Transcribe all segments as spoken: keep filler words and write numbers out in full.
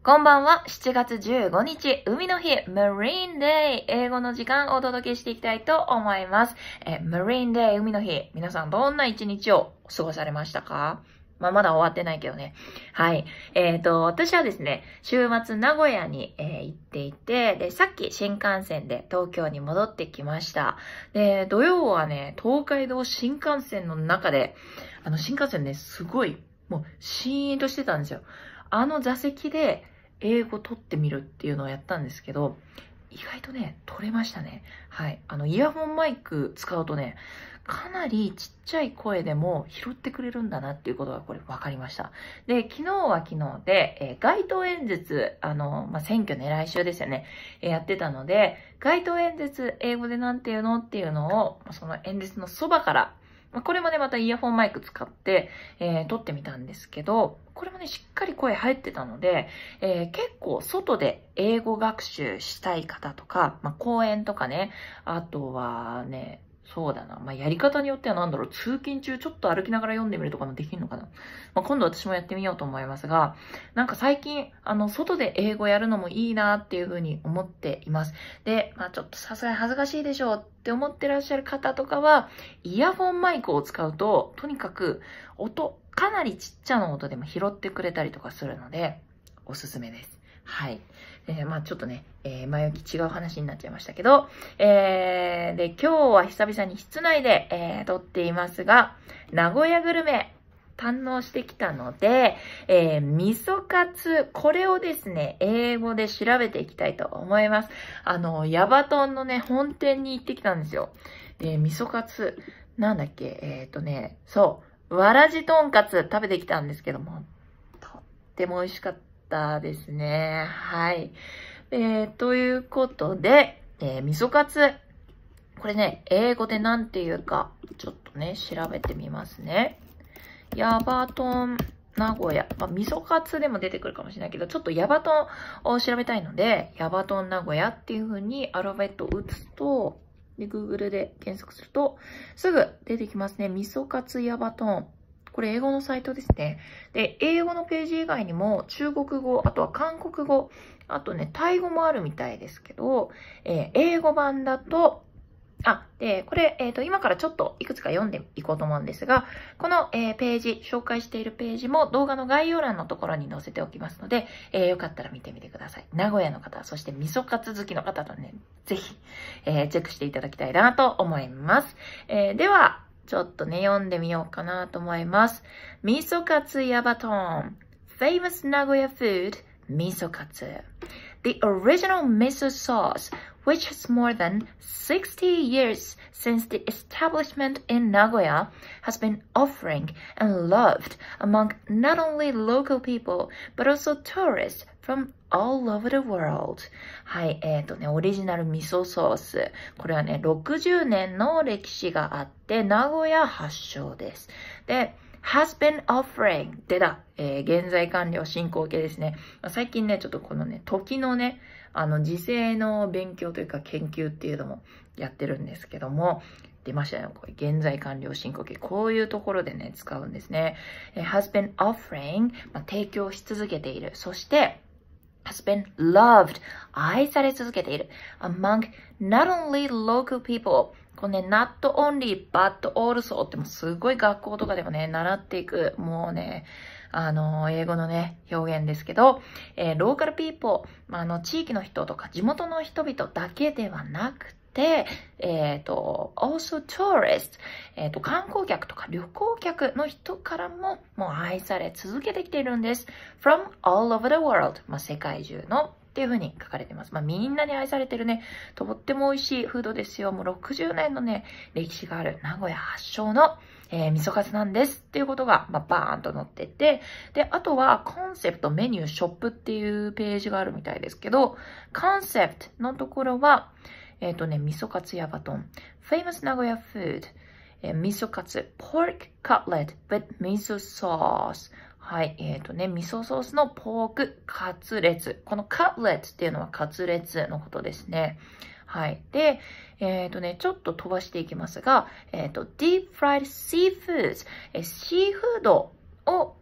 こんばんは。しちがつじゅうごにち、海の日、Marine Day。英語の時間をお届けしていきたいと思います。え、Marine Day、海の日。皆さんどんな一日を過ごされましたか？まあ、まだ終わってないけどね。はい。えっと、私はですね、週末名古屋に、えー行っていて、で、さっき新幹線で東京に戻ってきました。で、土曜はね、東海道新幹線の中で、あの、新幹線ね、すごい、もう、シーンとしてたんですよ。あの座席で英語取ってみるっていうのをやったんですけど、意外とね、取れましたね。はい。あの、イヤホンマイク使うとね、かなりちっちゃい声でも拾ってくれるんだなっていうことがこれ分かりました。で、昨日は昨日で、えー街頭演説、あの、まあ、選挙ね、来週ですよね、えーやってたので、街頭演説、英語でなんていうのっていうのを、その演説のそばから、まあこれもね、またイヤホンマイク使って、えー撮ってみたんですけど、これもね、しっかり声入ってたので、えー結構外で英語学習したい方とか、まあ、講演とかね、あとはね、そうだな。まあ、やり方によってはなんだろう、通勤中ちょっと歩きながら読んでみるとかもできるのかな。まあ、今度私もやってみようと思いますが、なんか最近、あの、外で英語やるのもいいなっていうふうに思っています。で、まあ、ちょっとさすがに恥ずかしいでしょうって思ってらっしゃる方とかは、イヤホンマイクを使うと、とにかく音、かなりちっちゃな音でも拾ってくれたりとかするので、おすすめです。はい。えー、まあちょっとね、えー、前置き違う話になっちゃいましたけど、えー、で、今日は久々に室内で、えー、撮っていますが、名古屋グルメ、堪能してきたので、えー、味噌カツ、これをですね、英語で調べていきたいと思います。あの、ヤバトンのね、本店に行ってきたんですよ。で、味噌カツ、なんだっけ、えっとね、そう、わらじとんかつ食べてきたんですけども、とっても美味しかったですね。はい。えー、ということで、えー、味噌カツ。これね、英語でなんていうか、ちょっとね、調べてみますね。ヤバトン、名古屋。まあ、味噌カツでも出てくるかもしれないけど、ちょっとヤバトンを調べたいので、ヤバトン名古屋っていう風にアルファベットを打つと、で、Google で検索すると、すぐ出てきますね。味噌カツヤバトン。これ英語のサイトですね。で、英語のページ以外にも中国語、あとは韓国語、あとね、タイ語もあるみたいですけど、えー英語版だと、あ、で、これ、えっと、今からちょっといくつか読んでいこうと思うんですが、この、えーページ、紹介しているページも動画の概要欄のところに載せておきますので、えーよかったら見てみてください。名古屋の方、そして味噌カツ好きの方とね、ぜひ、えーチェックしていただきたいなと思います。えーでは、ちょっとね、読んでみようかなと思います。味噌カツヤバトン。Famous Nagoya food, miso katsu. The original miso sauce, which has more than sixty years since the establishment in Nagoya, has been offering and loved among not only local people, but also tourists from all over the world. はい、えっとね、オリジナル味噌ソース。これはね、ろくじゅうねんの歴史があって、名古屋発祥です。で、has been offering 出た、えー、現在完了進行形ですね。最近ね、ちょっとこのね、時のね、あの、時勢の勉強というか研究っていうのもやってるんですけども、出ましたよ。これ、現在完了進行形。こういうところでね、使うんですね。えー has been offering、まあ、提供し続けている。そして、has been loved 愛され続けている among not only local people このね not only but also ってもすごい学校とかでもね習っていくもうねあの英語のね表現ですけど、えー、ローカルピーポーあの地域の人とか地元の人々だけではなくで、えっと、also tourists、えっと、観光客とか旅行客の人からももう愛され続けてきているんです。from all over the world、まあ、世界中のっていう風に書かれています。まあ、みんなに愛されてるね、とっても美味しいフードですよ。もうろくじゅうねんのね、歴史がある名古屋発祥の、えー、味噌カツなんですっていうことが、まあ、バーンと載ってて、で、あとはコンセプト、メニュー、ショップっていうページがあるみたいですけど、コンセプトのところは、えっとね、味噌カツヤバトン。famous Nagoya food. えー、味噌カツ。pork cutlet with miso sauce. はい。えっとね、味噌ソースのポークカツレツ。このカツレツっていうのはカツレツのことですね。はい。で、えっとね、ちょっと飛ばしていきますが、えっと、deep fried seafoods。え、シーフードを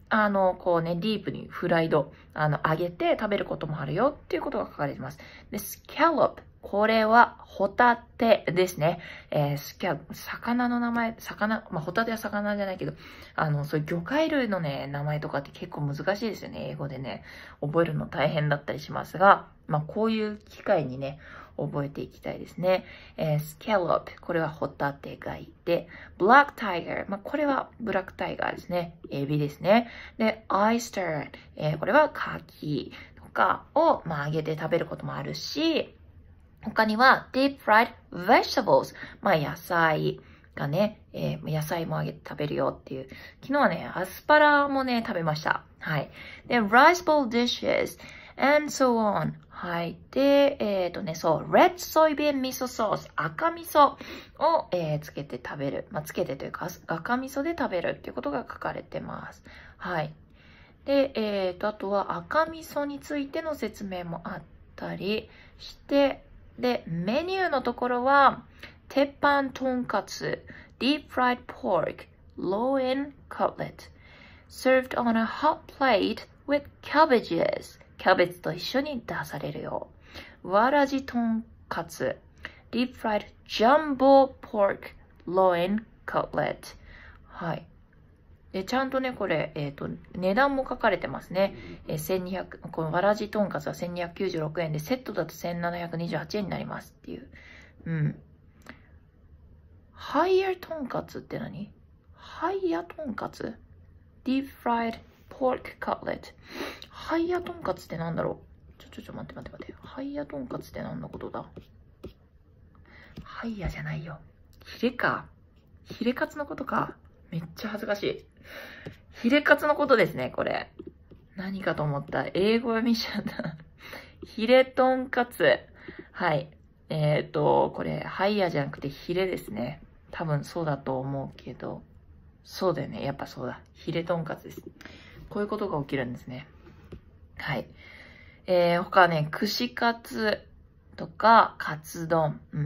あの、こうね、ディープにフライド、あの、揚げて食べることもあるよっていうことが書かれています。で、スキャロップ。これは、ホタテですね。えー、スキャ、魚の名前、魚、まあ、ホタテは魚じゃないけど、あの、そういう魚介類のね、名前とかって結構難しいですよね。英語でね、覚えるの大変だったりしますが、まあ、こういう機会にね、覚えていきたいですね。えー、スキャロップ。これはホタテ貝で、ブラックタイガー。まあ、これはブラックタイガーですね。エビですね。で、アイスター。えー、これはカキとかを、まあ、揚げて食べることもあるし、他には deep fried vegetables。まあ、野菜がね、えー、野菜も揚げて食べるよっていう。昨日はね、アスパラもね、食べました。はい。で、rice bowl dishes and so on。はい。で、えっ、ー、とね、そう、red soybean 味噌ソース、赤味噌を、えー、つけて食べる。まあ、つけてというか、赤味噌で食べるっていうことが書かれてます。はい。で、えっ、ー、と、あとは赤味噌についての説明もあったりして、で、メニューのところは、鉄板とんかつ、deep fried pork, loin cutlet, served on a hot plate with cabbages. キャベツと一緒に出されるよ。わらじとんかつ、deep fried jumbo pork, loin cutlet. はい。で、ちゃんとね、これ、えっと、値段も書かれてますね。えー、せんにひゃく、このわらじとんかつはせんにひゃくきゅうじゅうろくえんで、セットだとせんななひゃくにじゅうはちえんになりますっていう。うん。ハイヤーとんかつって何？ハイヤーとんかつ？ Deep fried pork cutlet。ハイヤーとんかつってなんだろう？ちょ、ちょ、ちょ、待って待って待って。ハイヤーとんかつって何のことだ？ハイヤーじゃないよ。ヒレか。ヒレカツのことか。めっちゃ恥ずかしい。ヒレカツのことですね、これ。何かと思った。英語読みしちゃった。ヒレとんかつ。はい。えっと、これ、ハイヤーじゃなくてヒレですね。多分そうだと思うけど。そうだよね。やっぱそうだ。ヒレとんかつです。こういうことが起きるんですね。はい。えー、他はね、串カツとか、カツ丼。うん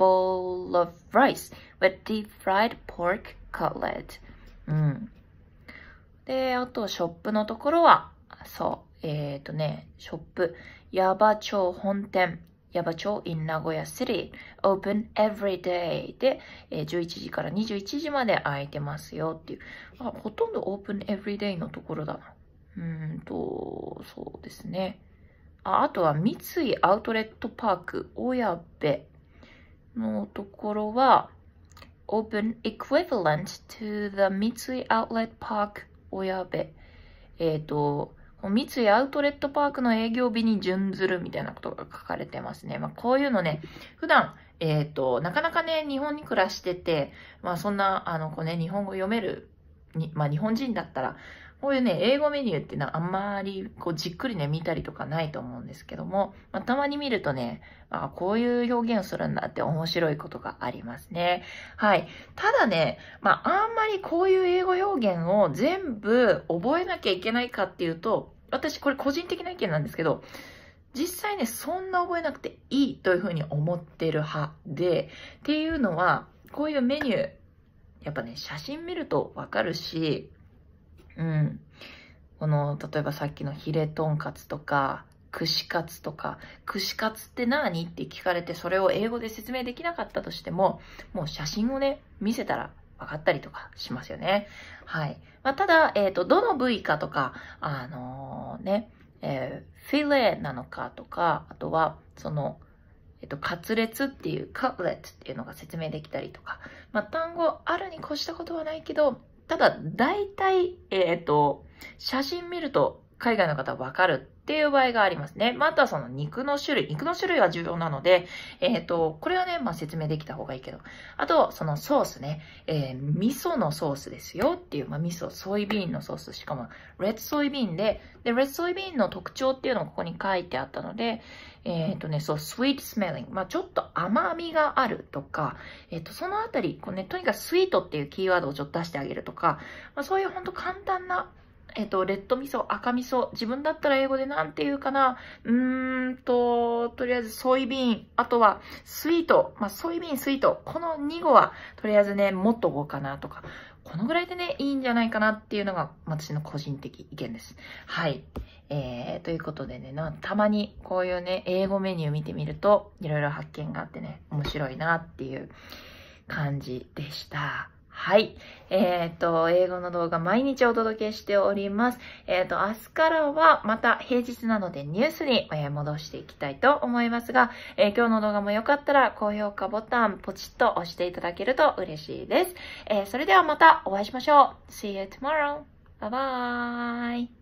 。bowl of rice with deep fried pork cutlet。うん。で、あと、ショップのところは、そう、えっとね、ショップ、矢場町本店、矢場町 in 名古屋 City、open every day で、えー、じゅういちじからにじゅういちじまで空いてますよっていう。あ、ほとんど open every day のところだな。うーんと、そうですね。あ、あとは三井アウトレットパーク、親部のところは、open equivalent to the 三井 Outlet Park 親部。えっと、三井アウトレットパークの営業日に準ずるみたいなことが書かれてますね。まあ、こういうのね、普段、えっと、なかなかね、日本に暮らしてて、まあ、そんな、あの、こうね、日本語読める、にまあ、日本人だったら、こういうね、英語メニューっていうのはあんまりこうじっくりね、見たりとかないと思うんですけども、まあ、たまに見るとね、あ、こういう表現をするんだって面白いことがありますね。はい。ただね、まあ、あんまりこういう英語表現を全部覚えなきゃいけないかっていうと、私これ個人的な意見なんですけど、実際ね、そんな覚えなくていいというふうに思ってる派で、っていうのは、こういうメニュー、やっぱね、写真見るとわかるし、うん。この、例えばさっきのヒレとんかつとか、串カツとか、串カツって何って聞かれて、それを英語で説明できなかったとしても、もう写真をね、見せたら分かったりとかしますよね。はい。まあ、ただ、えっと、どの部位かとか、あのー、ね、えー、フィレなのかとか、あとは、その、えっと、カツレツっていう、カツレツっていうのが説明できたりとか、まあ、単語あるに越したことはないけど、ただ、大体、えっと、写真見ると海外の方はわかるっていう場合がありますね。まあ、あとはその肉の種類。肉の種類は重要なので、えっと、これはね、まあ、説明できた方がいいけど。あと、そのソースね。えー、味噌のソースですよっていう、まあ、味噌、ソイビーンのソース。しかも、レッドソイビーンで、で、レッドソイビーンの特徴っていうのがここに書いてあったので、えっとね、そう、sweet smelling。まあ、ちょっと甘みがあるとか、えっと、そのあたり、こうね、とにかくスイートっていうキーワードをちょっと出してあげるとか、まあ、そういうほんと簡単な、えっと、レッド味噌、赤味噌、自分だったら英語でなんて言うかな、うーんと、とりあえずソイビーン、あとはスイート、まあ、ソイビーン、スイート、このに語は、とりあえずね、もっと語かなとか、 このぐらいでね、いいんじゃないかなっていうのが私の個人的意見です。はい。えー、ということでね、な、たまにこういうね、英語メニュー見てみると、いろいろ発見があってね、面白いなっていう感じでした。はい。えっと、英語の動画毎日お届けしております。えっと、明日からはまた平日なのでニュースに戻していきたいと思いますが、えー今日の動画もよかったら高評価ボタンポチッと押していただけると嬉しいです。えーそれではまたお会いしましょう。See you tomorrow. Bye bye.